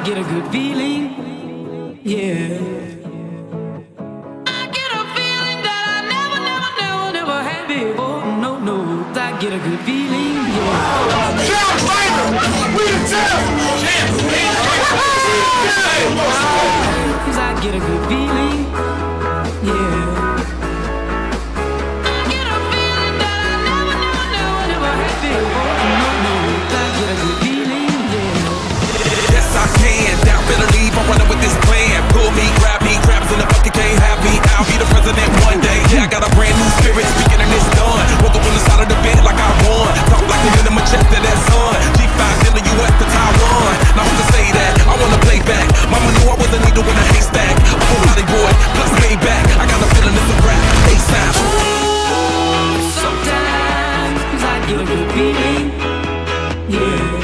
get a good feeling, yeah. I get a feeling that I never had before. No, no, I get a good feeling, yeah. Champ fighter, we the champ. Cause I get a good feeling, yeah. I get a feeling that I never had before. No, no, I get a good feeling, yeah. Yes, I can. Down, better leave. I'm running with this plan. Pull me, crabs in the bucket, can't have me. I'll be the president one day. Yeah, I got a brand new spirit. Speaking and it's done. Woke up on the side of the bed like I won. Talk like the wind in my chest to that sun. G5 in the US to Taiwan. Now who can say that? I wanna play back. Mama knew I was a needle in a haystack. I'm a body boy, plus way back. I got a feeling it's a rap. ASAP. Sometimes, cause I get a good feeling, yeah.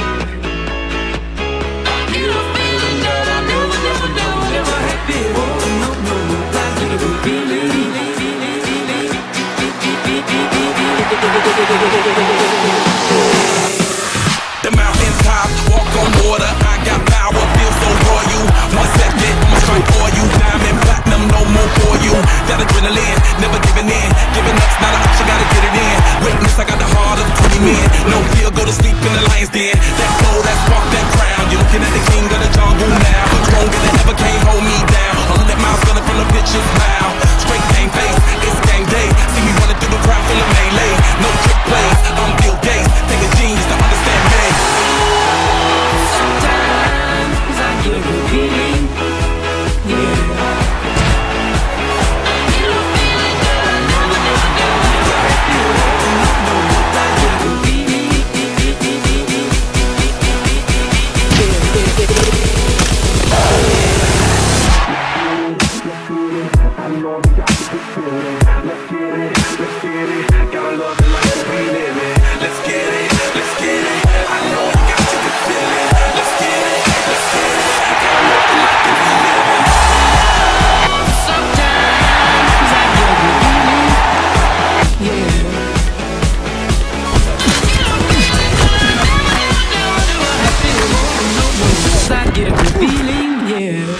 The mountain top, walk on water. I got power, feel so royal. 1 second, I'ma strike for you. Diamond, platinum, no more for you. That adrenaline, never giving in. Giving up's not an option, gotta get it in. Witness, I got the heart of 20 men. No fear, go to sleep in the lion's den. That flow, that spark, that crown. You're looking at the king of the jungle now. Stronger than ever, can't hold me down. 100 miles gunning from the pitcher's mouth. Straight game face, it's game day. See me running through the crowd full of melee. No trick plays, I'm Bill Gates. Take a genius to understand me. Sometimes, cause I get a good feeling, yeah. I get a good feeling, yeah.